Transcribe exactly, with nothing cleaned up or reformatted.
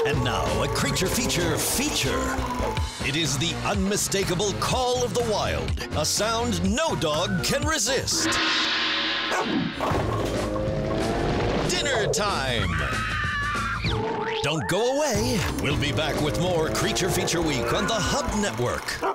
And now, a Creature Feature feature. It is the unmistakable call of the wild, a sound no dog can resist. Dinner time! Don't go away. We'll be back with more Creature Feature Week on the Hub Network.